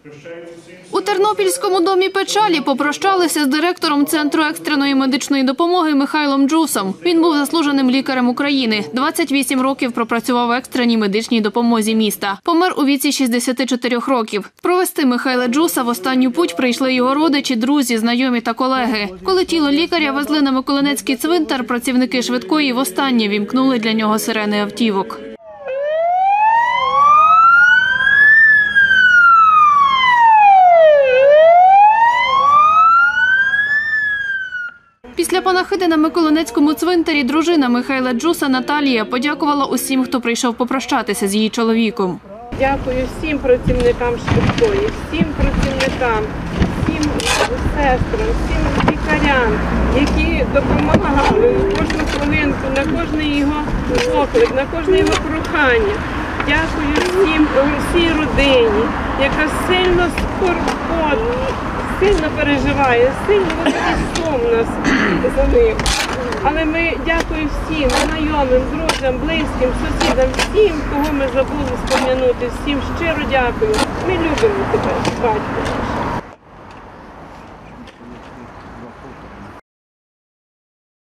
У Тернопільському домі печалі попрощалися з директором Центру екстреної медичної допомоги Михайлом Джусом. Він був заслуженим лікарем України. 28 років пропрацював в екстреній медичній допомозі міста. Помер у віці 64 років. Провести Михайла Джуса в останню путь прийшли його родичі, друзі, знайомі та колеги. Коли тіло лікаря везли на Миколинецький цвинтар, працівники швидкої востаннє вімкнули для нього сирени автівок. Після панахиди на Миколинецькому цвинтарі дружина Михайла Джуса Наталія подякувала усім, хто прийшов попрощатися з її чоловіком. Дякую всім працівникам швидкої, всім працівникам, всім сестрам, всім лікарям, які допомагали кожну хвилинку, на кожний його поклик, на кожне його прохання. Дякую всій родині, яка сильно сильно переживає, сильно сум нас за ним. Але ми дякую всім знайомим, друзям, близьким, сусідам, всім, кого ми забули спом'янути, всім щиро дякую. Ми любимо тебе, батько.